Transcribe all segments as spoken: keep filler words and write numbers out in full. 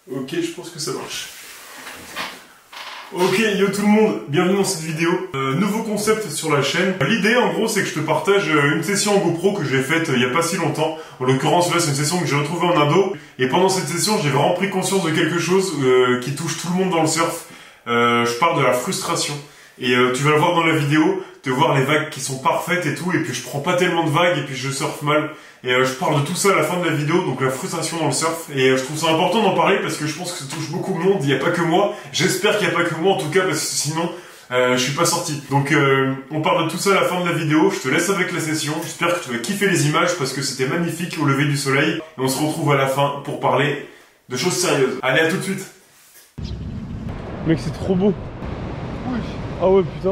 Ok, je pense que ça marche. Ok, yo tout le monde, bienvenue dans cette vidéo. Euh, nouveau concept sur la chaîne. L'idée en gros c'est que je te partage une session en GoPro que j'ai faite il y a pas si longtemps. En l'occurrence là c'est une session que j'ai retrouvée en Indo. Et pendant cette session j'ai vraiment pris conscience de quelque chose euh, qui touche tout le monde dans le surf. Euh, je parle de la frustration. Et euh, tu vas le voir dans la vidéo, te voir les vagues qui sont parfaites et tout, et puis je prends pas tellement de vagues et puis je surfe mal. Et euh, je parle de tout ça à la fin de la vidéo, donc la frustration dans le surf. Et euh, je trouve ça important d'en parler parce que je pense que ça touche beaucoup de monde, il n'y a pas que moi. J'espère qu'il n'y a pas que moi en tout cas, parce que sinon euh, je suis pas sorti. Donc euh, on parle de tout ça à la fin de la vidéo, je te laisse avec la session. J'espère que tu vas kiffer les images parce que c'était magnifique au lever du soleil. Et on se retrouve à la fin pour parler de choses sérieuses. Allez, à tout de suite. Mec, c'est trop beau. Oui. Ah ouais, putain.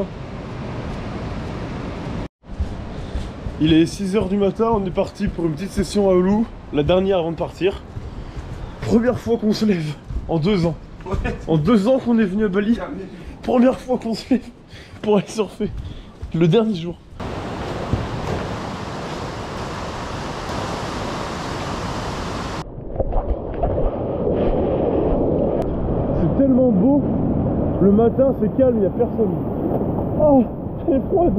Il est six heures du matin, on est parti pour une petite session à Oulu, la dernière avant de partir. Première fois qu'on se lève en deux ans. Ouais. En deux ans qu'on est venu à Bali. Première fois qu'on se lève pour aller surfer. Le dernier jour. C'est tellement beau. Le matin c'est calme, il n'y a personne. Oh, elle est froide.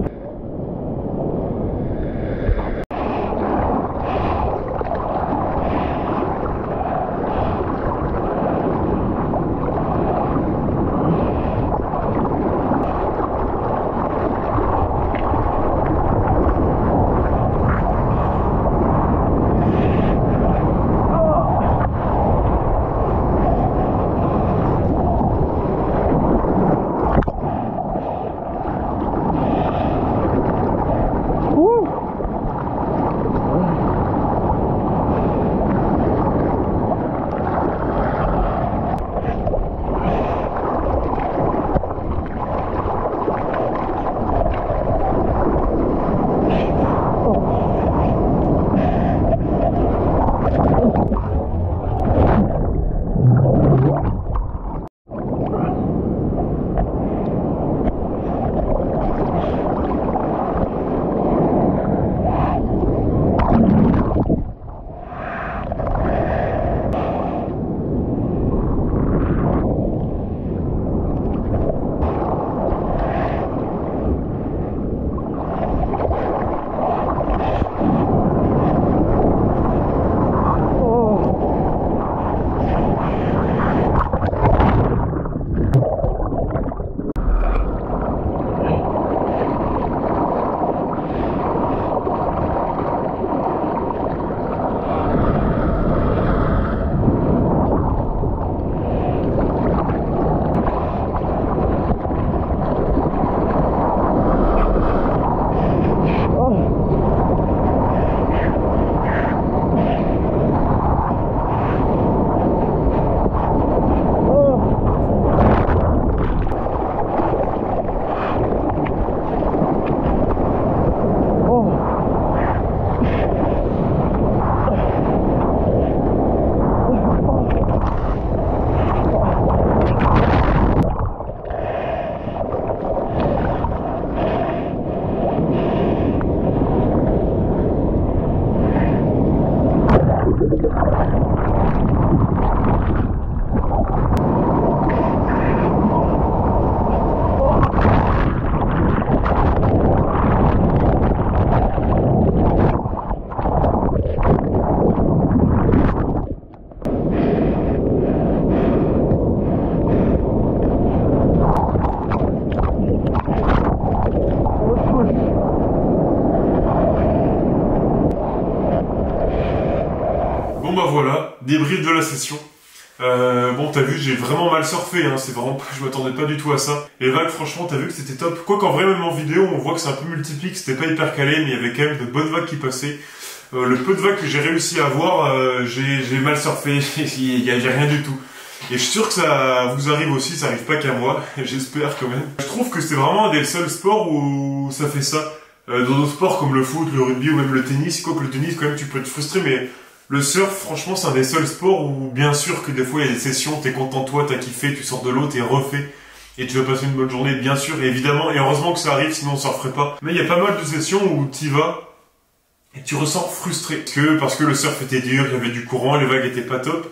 Bon bah voilà, débrief de la session. Euh, bon t'as vu, j'ai vraiment mal surfé, hein, c'est vraiment, je m'attendais pas du tout à ça. Les vagues, franchement, t'as vu que c'était top. Quoi qu'en vrai, même en vidéo, on voit que c'est un peu multiplique, c'était pas hyper calé, mais il y avait quand même de bonnes vagues qui passaient. Euh, le peu de vagues que j'ai réussi à avoir, euh, j'ai mal surfé, il y avait rien du tout. Et je suis sûr que ça vous arrive aussi, ça arrive pas qu'à moi, j'espère quand même. Je trouve que c'est vraiment un des seuls sports où ça fait ça. Euh, dans d'autres sports comme le foot, le rugby ou même le tennis, quoi que le tennis, quand même, tu peux être frustré, mais le surf, franchement, c'est un des seuls sports où, bien sûr, que des fois, il y a des sessions, t'es content de toi, t'as kiffé, tu sors de l'eau, t'es refait, et tu vas passer une bonne journée, bien sûr, et évidemment, et heureusement que ça arrive, sinon on s'en referait pas. Mais il y a pas mal de sessions où t'y vas, et tu ressens frustré. Que, parce que le surf était dur, il y avait du courant, les vagues étaient pas top.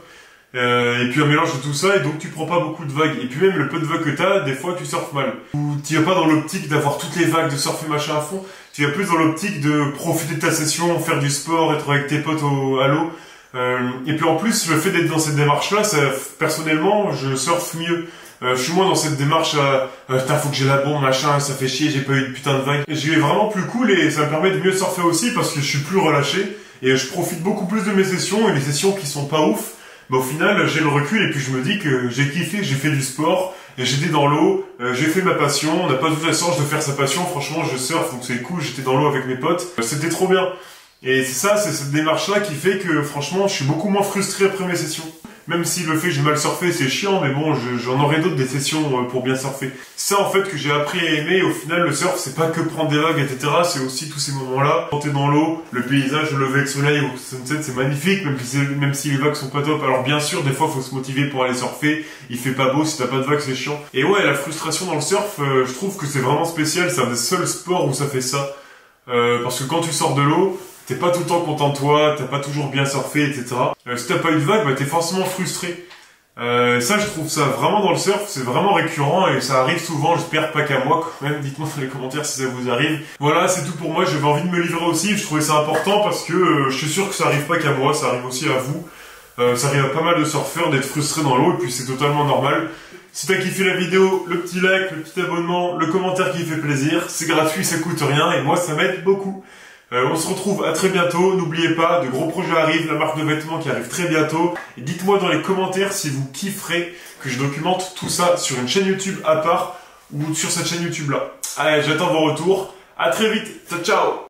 Euh, et puis un mélange de tout ça, et donc tu prends pas beaucoup de vagues. Et puis même le peu de vagues que t'as, des fois tu surfes mal. Ou tu vas pas dans l'optique d'avoir toutes les vagues, de surfer machin à fond. Tu vas plus dans l'optique de profiter de ta session, faire du sport, être avec tes potes au, à l'eau. Euh, et puis en plus, le fait d'être dans cette démarche-là, ça, personnellement, je surfe mieux. Euh, je suis moins dans cette démarche à euh, putain, faut que j'ai la bombe, machin, ça fait chier, j'ai pas eu de putain de vague. J'y vais vraiment plus cool et ça me permet de mieux surfer aussi parce que je suis plus relâché et je profite beaucoup plus de mes sessions et les sessions qui sont pas ouf. Bah, au final, j'ai le recul et puis je me dis que j'ai kiffé, j'ai fait du sport, j'étais dans l'eau, euh, j'ai fait ma passion, on n'a pas toute la chance de faire sa passion, franchement, je surfe, donc c'est cool, j'étais dans l'eau avec mes potes, euh, c'était trop bien. Et c'est ça, c'est cette démarche-là qui fait que, franchement, je suis beaucoup moins frustré après mes sessions. Même si le fait que j'ai mal surfé, c'est chiant, mais bon, j'en aurai d'autres des sessions pour bien surfer. C'est ça, en fait, que j'ai appris à aimer. Au final, le surf, c'est pas que prendre des vagues, et cetera. C'est aussi tous ces moments-là. Quand t'es dans l'eau, le paysage, le lever de soleil au sunset, c'est magnifique, même si, même si les vagues sont pas top. Alors, bien sûr, des fois, faut se motiver pour aller surfer. Il fait pas beau, si t'as pas de vagues, c'est chiant. Et ouais, la frustration dans le surf, euh, je trouve que c'est vraiment spécial. C'est un des seuls sports où ça fait ça. Euh, parce que quand tu sors de l'eau, t'es pas tout le temps content de toi, t'as pas toujours bien surfé, et cetera. Euh, si t'as pas eu de vague, bah t'es forcément frustré. Euh, ça, je trouve ça vraiment dans le surf, c'est vraiment récurrent et ça arrive souvent, j'espère pas qu'à moi quand même. Dites-moi dans les commentaires si ça vous arrive. Voilà, c'est tout pour moi, j'avais envie de me livrer aussi, je trouvais ça important parce que euh, je suis sûr que ça arrive pas qu'à moi, ça arrive aussi à vous. Euh, ça arrive à pas mal de surfeurs d'être frustrés dans l'eau et puis c'est totalement normal. Si t'as kiffé la vidéo, le petit like, le petit abonnement, le commentaire qui fait plaisir, c'est gratuit, ça coûte rien et moi ça m'aide beaucoup. Euh, on se retrouve à très bientôt, n'oubliez pas, de gros projets arrivent, la marque de vêtements qui arrive très bientôt. Et dites-moi dans les commentaires si vous kifferez que je documente tout ça sur une chaîne YouTube à part ou sur cette chaîne YouTube là. Allez, j'attends vos retours, à très vite, ciao ciao.